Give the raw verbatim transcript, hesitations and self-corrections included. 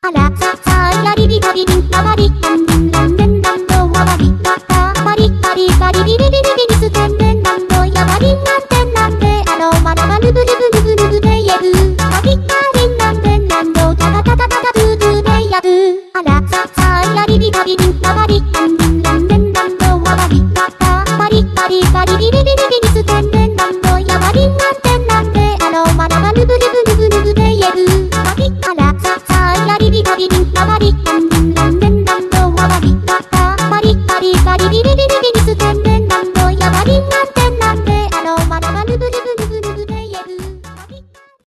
あらささやりびたびびんあばりあんらんれんらんどわばりパパパリパリパリビビビビビビステンレ